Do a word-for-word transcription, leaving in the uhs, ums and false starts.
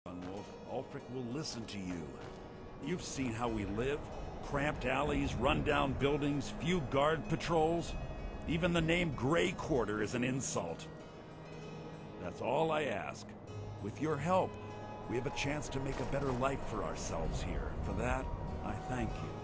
Wolf, Ulfric will listen to you. You've seen how we live. Cramped alleys, run-down buildings, few guard patrols. Even the name Grey Quarter is an insult. That's all I ask. With your help, we have a chance to make a better life for ourselves here. For that, I thank you.